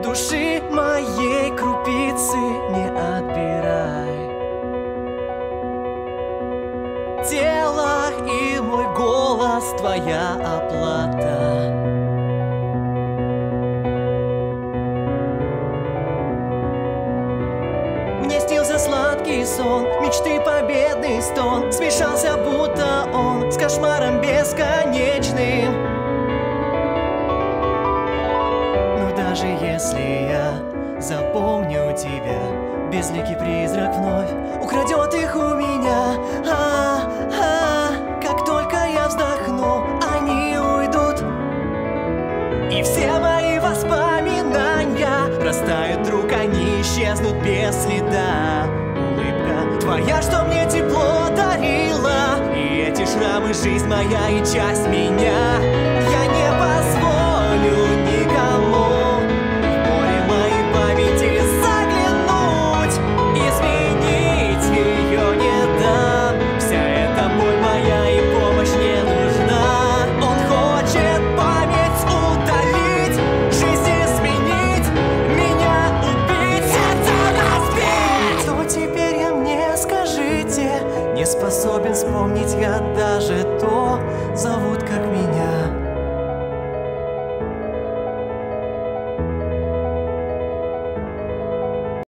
Души моей крупицы не отбирай. Тело и мой голос — твоя оплата. Мне снился сладкий сон, мечты победный стон. Смешался будто он с кошмаром бесконечным. Но даже если я запомню тебя, безликий призрак вновь украдет их у меня. Как только я вздохну, они уйдут, и все мои воспоминания растают вдруг, они исчезнут без следа. Улыбка твоя, что мне тепло дарила, и эти шрамы — жизнь моя и часть меня. Я не позволю никому в море моей памяти заглянуть, изменить ее не дам. Вся эта боль моя и помощь не нужна. Он хочет память удалить, жизнь изменить, меня убить, сердце разбить. Кто теперь я, мне скажите? Не способен вспомнить я даже то, зовут как меня.